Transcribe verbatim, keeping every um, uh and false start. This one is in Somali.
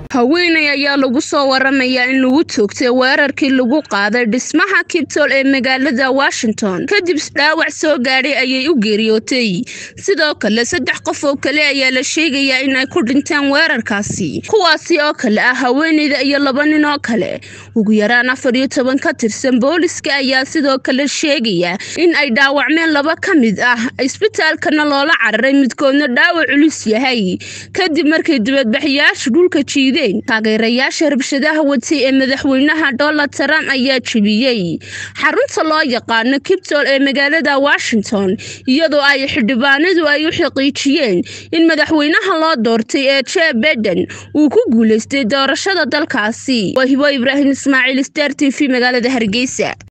haweeney ayaa lagu soo waramayaa in lagu toogtay weerarkii lagu qaaday dhismaha Capitol ee magaalada Washington kadib dhaawac soo gaadhay ayay u geeriyootay. sidoo kale saddex qof oo kale ayaa la sheegayaa in ay ku dhinteen weerarkaasi, kuwaasi oo kale ah haweeneyda iyo laba nin oo kale. ugu yaraan afar iyo toban ka tirsan booliska ayaa sidoo kale sheegaya in ay dhaawacmeen laba ka mid ah isbitaalkana loola cararay midkoodna dhaawac culus yahay kadib markay dibadbaxayaashu dhulka jiideen. taageerayaasha rabshadaha watay ee madaxweynaha Donald Trump ayaa jabiyay xarunta loo yaqaan Capitol ee magaalada Washington, iyadoo ay xildhibaanadu ay u xaqiijiyeen in madaxweynaha loo doortay ee Joe Biden uu ku guuleystay doorashada dalkaasi. Wahibo Ibrahim Ismaaciil, Star T V, magaalada Hargeysa.